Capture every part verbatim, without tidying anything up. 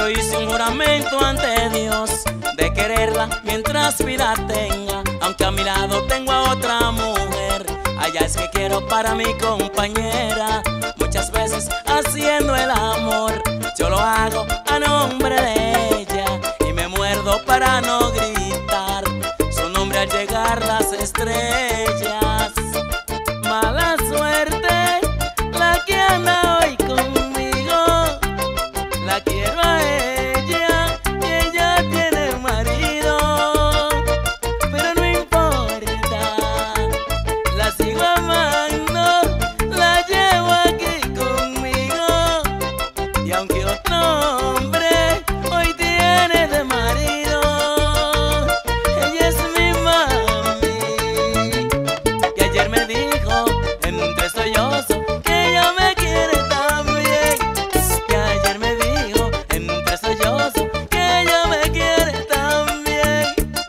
Yo hice un juramento ante Dios de quererla mientras vida tenga, aunque a mi lado tengo a otra mujer. Allá es que quiero para mi compañera, muchas veces haciendo el amor. Yo lo hago a nombre de ella y me muerdo para no gritar su nombre al llegar las estrellas. Mala suerte la que anda hoy conmigo, la quiero a ella y ella tiene marido, pero no importa, la sigo amando, la llevo aquí conmigo, y aunque otro hombre hoy tiene de marido, ella es mi mami, que ayer me dijo entre sollozos que ella me quiere también, que ayer me dijo entre sollozos que ella me quiere también,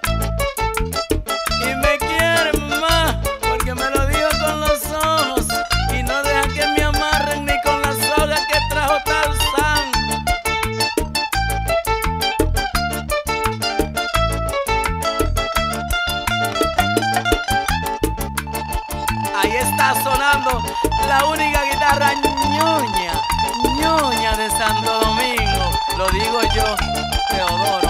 y me quiere más porque me lo dijo con los ojos y no deja que me amarren ni con la soga que trajo Tarzán. Ahí está sonando la única guitarra ñoña, ñoña de Santo Domingo, lo digo yo, Teodoro.